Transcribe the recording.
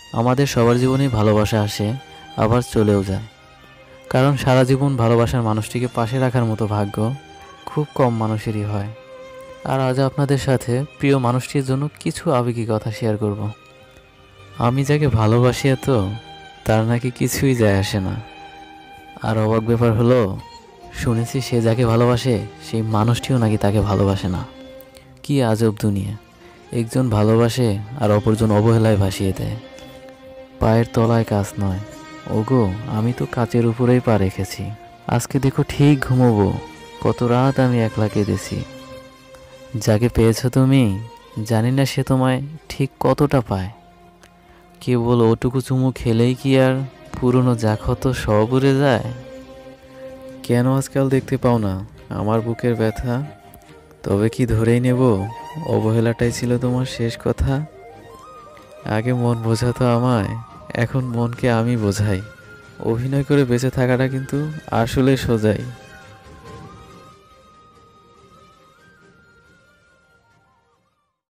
আমাদের সবার জীবনেই ভালোবাসা আসে, আবার চলেও যায়। কারণ সারা জীবন ভালোবাসার মানুষটিকে পাশে রাখার মতো ভাগ্য খুব কম মানুষেরই হয়। আর আজ আপনাদের সাথে প্রিয় মানুষটির জন্য কিছু আবেগী কথা শেয়ার করব। আমি যাকে ভালোবাসি এত, তার নাকি কিছুই যায় আসে না। আর অবাক ব্যাপার হলো, শুনেছি সে যাকে ভালোবাসে সেই মানুষটিও নাকি তাকে ভালোবাসে না। কি আজব দুনিয়া! একজন ভালোবাসে আর অপরজন অবহেলায় ভাসিয়ে দেয়। পায়ের তলায় কাজ নয়। ওগো, আমি তো কাচের উপরেই পা রেখেছি। আজকে দেখো ঠিক ঘুমোবো, কত রাত আমি একলা কেঁদেছি। যাকে পেয়েছো তুমি, জানি না সে তোমায় ঠিক কতটা পায়। কেবল ওটুকু চুমু খেলেই কি আর পুরনো যা ক্ষত সব উড়ে যায়? কেন আজকাল দেখতে পাও না আমার বুকের ব্যথা? তবে কি ধরেই নেব অবহেলাটাই ছিল তোমার শেষ কথা? আগে মন বোঝাতো আমায়, এখন মনকে আমি বোঝাই। অভিনয় করে বেঁচে থাকাটা কিন্তু আসলে সোজাই।